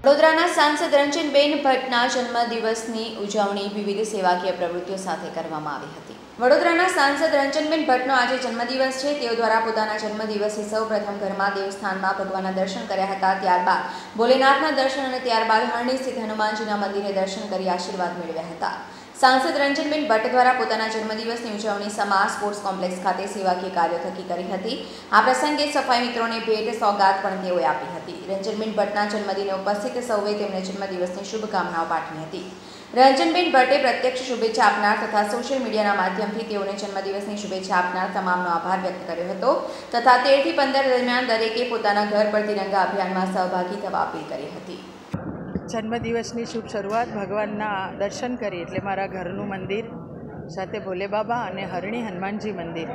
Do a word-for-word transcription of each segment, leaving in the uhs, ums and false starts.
વડોદરાના સાંસદ રંજનબેન ભટ્ટના જન્મદિવસની ઉજવણી વિવિધ સેવાકીય પ્રવૃત્તિઓ સાથે કરવામાં આવી હતી। વડોદરાના સાંસદ રંજનબેન ભટ્ટનો આજે જન્મદિવસ છે। તેઓ દ્વારા પોતાના જન્મદિવસે સૌપ્રથમ ઘરમાં દેવસ્થાનમાં ભગવાનના દર્શન કર્યા હતા, ત્યારબાદ ભોલેનાથના દર્શન અને ત્યારબાદ હરણી સ્થિત હનુમાનજીના મંદિરે દર્શન કરી આશીર્વાદ મેળવ્યા હતા। સાંસદ રંજનબેન ભટ્ટ દ્વારા પોતાના જન્મદિવસની ઉજવણી સમા સ્પોર્ટ્સ કોમ્પ્લેક્સ ખાતે સેવાકીય કાર્યો થકી કરી હતી। આ પ્રસંગે સફાઈ મિત્રોને ભેટ સોગાત પણ તેઓએ આપી હતી। રંજનબેન ભટ્ટના જન્મદિને ઉપસ્થિત સૌએ તેમને જન્મદિવસની શુભકામનાઓ પાઠવી હતી। રંજનબેન ભટ્ટે પ્રત્યક્ષ શુભેચ્છા આપનાર તથા સોશિયલ મીડિયાના માધ્યમથી તેઓને જન્મદિવસની શુભેચ્છા આપનાર તમામનો આભાર વ્યક્ત કર્યો હતો તથા તેર થી પંદર દરમિયાન દરેકે પોતાના ઘર પર તિરંગા અભિયાનમાં સહભાગી થવા અપીલ કરી હતી। જન્મદિવસની શુભ શરૂઆત ભગવાનના દર્શન કરી એટલે મારા ઘરનું મંદિર સાથે ભોલે બાબા અને હરણી હનુમાનજી મંદિર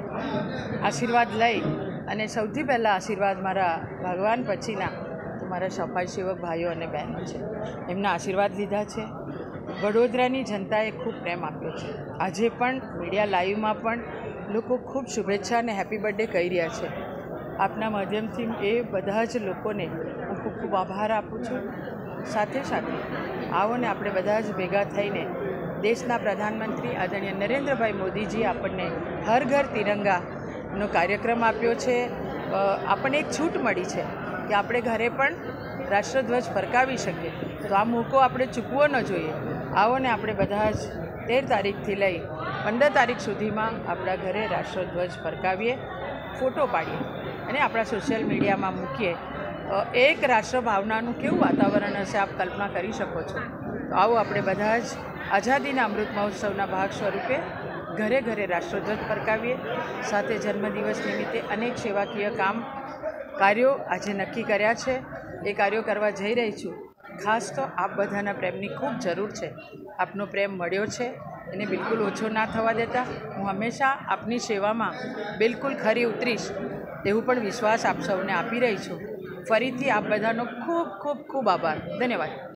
આશીર્વાદ લઈ અને સૌથી પહેલાં આશીર્વાદ મારા ભગવાન પછીના તો મારા સફાઈ સેવક ભાઈઓ અને બહેનો છે, એમના આશીર્વાદ લીધા છે। વડોદરાની જનતાએ ખૂબ પ્રેમ આપ્યો છે। આજે પણ મીડિયા લાઈવમાં પણ લોકો ખૂબ શુભેચ્છા અને હેપી બર્થડે કહી રહ્યા છે। આપના માધ્યમથી એ બધા જ લોકોને હું ખૂબ ખૂબ આભાર આપું છું। સાથે સાથે આવો ને આપણે બધા જ ભેગા થઈને દેશના પ્રધાનમંત્રી આદરણીય નરેન્દ્રભાઈ મોદીજી આપણને હર ઘર તિરંગાનો કાર્યક્રમ આપ્યો છે। આપણને એક છૂટ મળી છે કે આપણે ઘરે પણ રાષ્ટ્રધ્વજ ફરકાવી શકીએ, તો આ મોકો આપણે ચૂકવો ન જોઈએ। આવો ને આપણે બધા જ તેર તારીખથી લઈ પંદર તારીખ સુધીમાં આપણા ઘરે રાષ્ટ્રધ્વજ ફરકાવીએ, ફોટો પાડીએ અને આપણા સોશિયલ મીડિયામાં મૂકીએ। એક રાષ્ટ્ર ભાવનાનું કેવું વાતાવરણ હશે આપ કલ્પના કરી શકો છો। તો આવો આપણે બધા જ આઝાદીના અમૃત મહોત્સવના ભાગ સ્વરૂપે ઘરે ઘરે રાષ્ટ્રધ્વજ ફરકાવીએ। સાથે જન્મદિવસ નિમિત્તે અનેક સેવાકીય કામ કાર્યો આજે નક્કી કર્યા છે, એ કાર્યો કરવા જઈ રહી છું। ખાસ તો આપ બધાના પ્રેમની ખૂબ જરૂર છે। આપનો પ્રેમ મળ્યો છે એને બિલકુલ ઓછો ના થવા દેતા હું હંમેશા આપની સેવામાં બિલકુલ ખરી ઉતરીશ એવું પણ વિશ્વાસ આપ સૌને આપી રહી છું। ફરીથી આપ બધાનો ખૂબ ખૂબ ખૂબ આભાર, ધન્યવાદ।